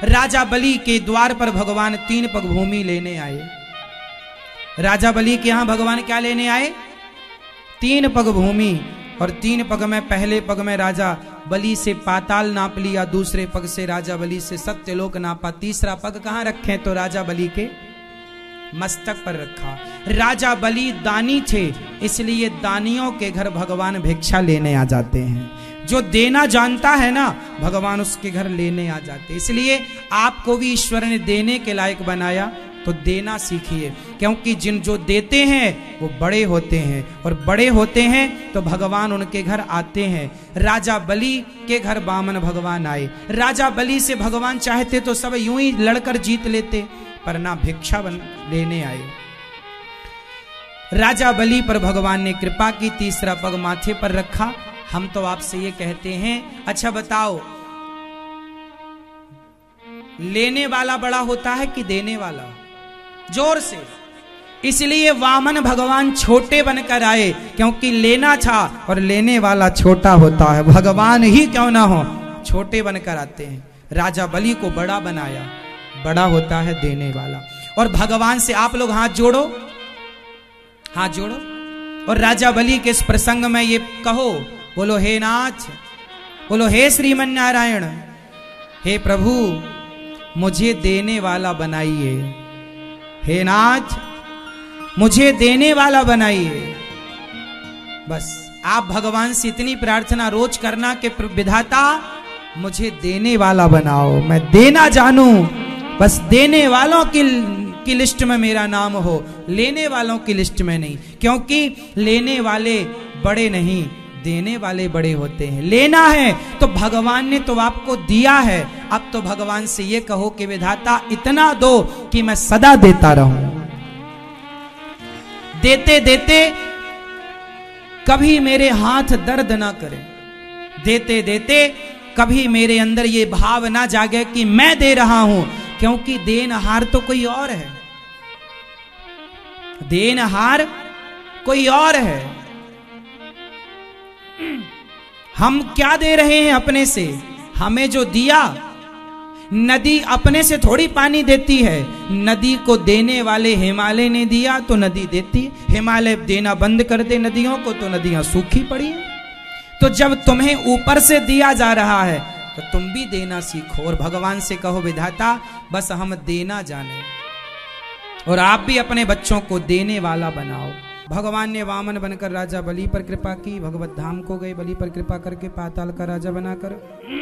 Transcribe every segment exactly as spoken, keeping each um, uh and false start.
राजा बलि के द्वार पर भगवान तीन पग भूमि लेने आए। राजा बलि के यहां भगवान क्या लेने आए? तीन पग भूमि। और तीन पग में पहले पग में राजा बलि से पाताल नाप लिया, दूसरे पग से राजा बलि से सत्यलोक नापा, तीसरा पग कहां रखे तो राजा बलि के मस्तक पर रखा। राजा बलि दानी थे, इसलिए दानियों के घर भगवान भिक्षा लेने आ जाते हैं। जो देना जानता है ना, भगवान उसके घर लेने आ जाते। इसलिए आपको भी ईश्वर ने देने के लायक बनाया, तो देना सीखिए, क्योंकि जिन जो देते हैं वो बड़े होते हैं, और बड़े होते हैं तो भगवान उनके घर आते हैं। राजा बलि के घर बामन भगवान आए। राजा बलि से भगवान चाहते तो सब यूं ही लड़कर जीत लेते, पर ना भिक्षा बन लेने आए। राजा बलि पर भगवान ने कृपा की, तीसरा पग माथे पर रखा। हम तो आपसे ये कहते हैं, अच्छा बताओ, लेने वाला बड़ा होता है कि देने वाला? जोर से। इसलिए वामन भगवान छोटे बनकर आए, क्योंकि लेना था और लेने वाला छोटा होता है। भगवान ही क्यों ना हो, छोटे बनकर आते हैं। राजा बलि को बड़ा बनाया, बड़ा होता है देने वाला। और भगवान से आप लोग हाथ जोड़ो, हाथ जोड़ो, और राजा बलि के इस प्रसंग में ये कहो, बोलो हे नाथ, बोलो हे श्रीमन नारायण, हे प्रभु मुझे देने वाला बनाइए, हे नाथ मुझे देने वाला बनाइए। बस आप भगवान से इतनी प्रार्थना रोज करना कि विधाता मुझे देने वाला बनाओ, मैं देना जानूं, बस देने वालों की की लिस्ट में मेरा नाम हो, लेने वालों की लिस्ट में नहीं। क्योंकि लेने वाले बड़े नहीं, देने वाले बड़े होते हैं। लेना है तो भगवान ने तो आपको दिया है, अब तो भगवान से ये कहो कि विधाता इतना दो कि मैं सदा देता रहूं। देते देते कभी मेरे हाथ दर्द ना करें, देते देते कभी मेरे अंदर ये भाव ना जागे कि मैं दे रहा हूं, क्योंकि देनहार तो कोई और है, देनहार कोई और है। हम क्या दे रहे हैं अपने से? हमें जो दिया, नदी अपने से थोड़ी पानी देती है, नदी को देने वाले हिमालय ने दिया तो नदी देती। हिमालय देना बंद कर दे नदियों को तो नदियां सूखी पड़ी। तो जब तुम्हें ऊपर से दिया जा रहा है तो तुम भी देना सीखो, और भगवान से कहो विधाता बस हम देना जाने, और आप भी अपने बच्चों को देने वाला बनाओ। भगवान ने वामन बनकर राजा बलि पर कृपा की, भगवत धाम को गए, बलि पर कृपा करके पाताल का राजा बनाकर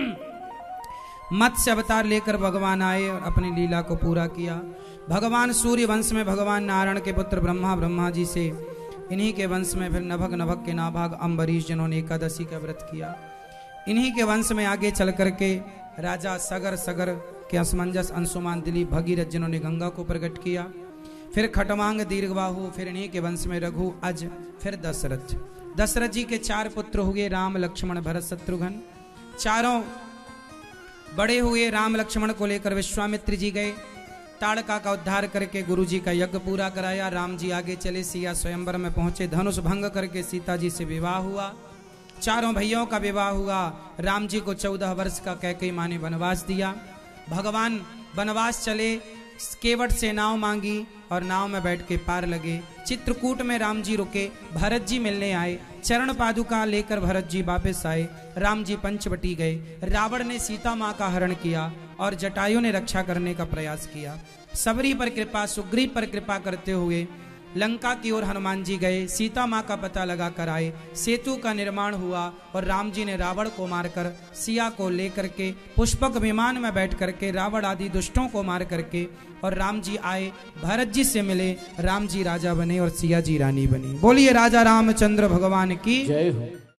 मत्स्य अवतार लेकर भगवान आए और अपनी लीला को पूरा किया। भगवान सूर्य वंश में भगवान नारायण के पुत्र ब्रह्मा, ब्रह्मा जी से इन्हीं के वंश में फिर नभग, नभग के नाभाग अम्बरीश जिन्होंने एकादशी का व्रत किया। इन्हीं के वंश में आगे चल करके राजा सगर, सगर के असमंजस अंशुमान, दिलीप, भगीरथ जिन्होंने गंगा को प्रकट किया। फिर खटवांग, दीर्घबाहु, फिर इन्हीं के वंश में रघु, अज, फिर दशरथ। दशरथ जी के चार पुत्र हुए, राम, लक्ष्मण, भरत, शत्रुघ्न। चारों बड़े हुए। राम लक्ष्मण को लेकर विश्वामित्र जी गए, ताड़का का उद्धार करके गुरु जी का यज्ञ पूरा कराया। राम जी आगे चले, सिया स्वयंवर में पहुंचे, धनुष भंग करके सीता जी से विवाह हुआ। चारों भाइयों का विवाह हुआ। राम जी को चौदह वर्ष का कैकेयी माँ ने वनवास दिया। भगवान वनवास चले, केवट से नाव मांगी और नाव में बैठ के पार लगे। चित्रकूट में राम जी रुके, भरत जी मिलने आए, चरण पादुका लेकर भरत जी वापस आए। राम जी पंचवटी गए। रावण ने सीता माँ का हरण किया और जटायु ने रक्षा करने का प्रयास किया। सबरी पर कृपा, सुग्रीव पर कृपा करते हुए लंका की ओर हनुमान जी गए, सीता माँ का पता लगा कर आए। सेतु का निर्माण हुआ और राम जी ने रावण को मारकर सिया को लेकर के पुष्पक विमान में बैठ करके रावण आदि दुष्टों को मार करके और राम जी आए, भरत जी से मिले, राम जी राजा बने और सिया जी रानी बनी। बोलिए राजा रामचंद्र भगवान की जय हो।